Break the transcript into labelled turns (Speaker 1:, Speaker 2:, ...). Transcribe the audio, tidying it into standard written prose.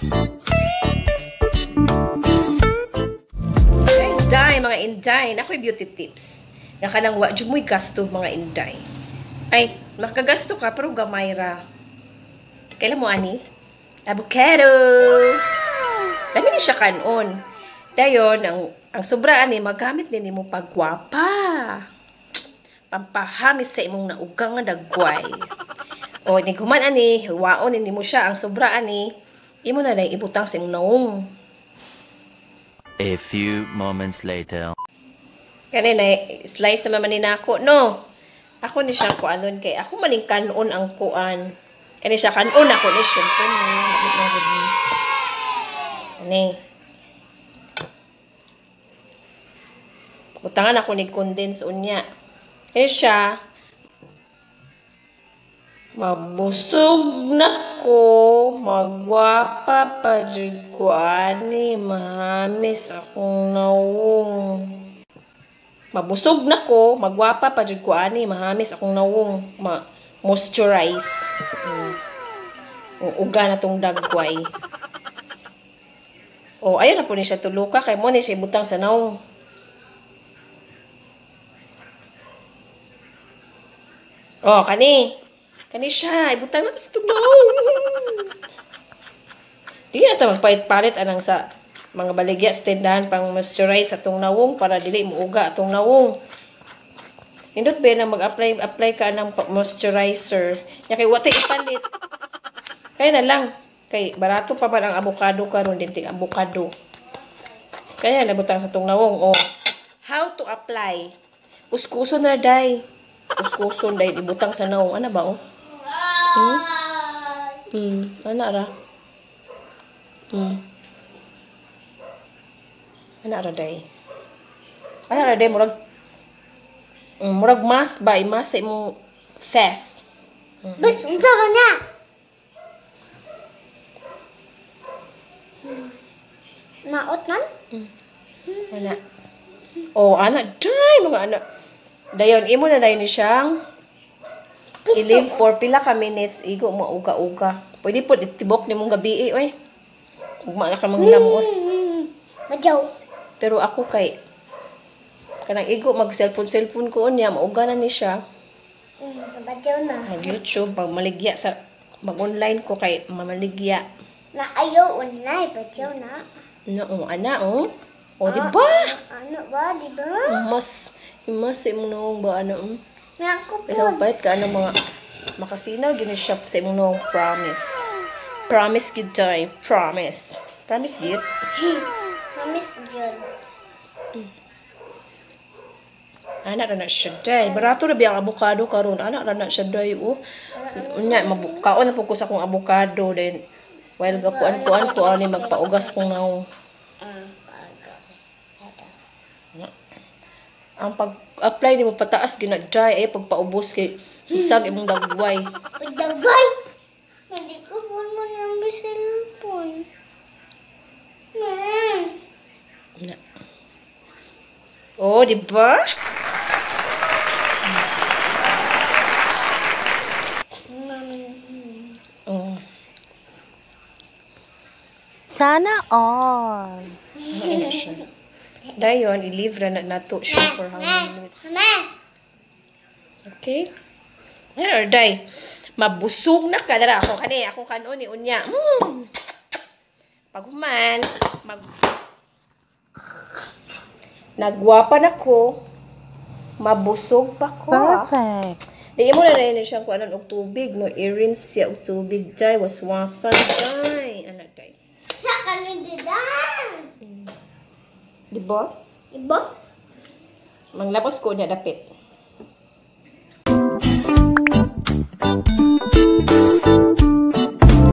Speaker 1: Inday, mga inday. Nako'y beauty tips. Nga ka nang wajud mo'y gasto, mga inday. Ay, makagasto ka, pero gamay ra. Kailan mo, ani? Avocado! Dami ni siya kanon. Dayon, ang sobra, ani, magamit din mo pagwapa. Pampahamis sa imong naugang nga dagway. O, ni guman, ani, waon, hindi mo siya, ang sobra, ani, imo na lang ibutang sa imong naong.
Speaker 2: A few moments later.
Speaker 1: Kanina, slice naman ni nako, no? Ako ni siya kuanon kay ako maning kanon ang kuan. Kani siya kanon ako ni syempre ni. Ani. Butangan ako ni condense unya. Kani siya mabusog na ko, magwapa pa jud ko ani, mahamis akong nawong. Mabusog na ko, magwapa pa jud ko ani, mahamis akong nawong, moisturize. Uga na tong dagway. O ayun na po ni siya tuluka kay mo ni siya butang sa nawong. Oh, kani siya, ibutang na sa tugnaw. Di na ito magpalit-palit anang sa mga baligya sa tindahan pang moisturize atong nawong para dili mo uga atong nawong. Nindot ba na mag-apply ka ng moisturizer? Nya kay wate ipalit. Kaya na lang. Kay barato pa ba ang avocado karon din ting avocado. Kaya nabutang sa tong nawong. Oh. How to apply? Kuskuson na day. Kuskuson day ibutang sa nawong. Ano ba oh? Ano ra? Ano ra day? Ano ra day murag mask ba? Imas sa imong face.
Speaker 3: Bas, unsa ka na? Naot man?
Speaker 1: Ana. Oh, ana day mga anak. Dayon imo na dayon ni siyang i-leave for pila ka minutes igo mo uga-uga. Pwede po itibok nimong gabi oy. Ugma na ka mga lamos.
Speaker 3: Majaw.
Speaker 1: Pero ako kay kanang igo mag cellphone ko unya mauga na ni siya.
Speaker 3: Majaw na.
Speaker 1: Mag YouTube pag maligya sa mag-online ko kay mamaligya.
Speaker 3: Na ayaw online, majaw na.
Speaker 1: No, ana oh. O di ba?
Speaker 3: Ano ba, di ba?
Speaker 1: Mas imong noong ba ano?
Speaker 3: Naku po.
Speaker 1: Kasi mapait ka ano mga makasinaw gini shop sa imong noong promise. Promise good time. Promise. Promise good.
Speaker 3: Mamis dyan.
Speaker 1: Anak na siya day. Barato na biyang avocado karon. Anak na siya day. Unya, kaon na po ko sa akong avocado. Then, while gapuan-puan ko, ani magpaugas akong naong. Ang pag-apply ni mo pataas, gina-dry. Eh, pagpaubos kay isag imong dagway.
Speaker 3: Dagay! Hindi ko po man yung cellphone.
Speaker 1: Oh, di ba? Oh.
Speaker 4: Sana all.
Speaker 1: Ano siya? Dayon, i-leave na nato siya for how many minutes.
Speaker 3: Mama!
Speaker 1: Okay? Ano, day? Mabusog na ka. Dara, ako kani. Ako kanon ni unya. Paghuman, nagwapan ako. Mabusog pa ko.
Speaker 4: Perfect.
Speaker 1: Di mo na rin siyang kuanan og tubig. No, i-rinse siya og tubig. Day, waswasan. Day. Ano, day?
Speaker 3: Sa kanididan!
Speaker 1: Di ba?
Speaker 3: Iba?
Speaker 1: Manglapos ko niya dapit.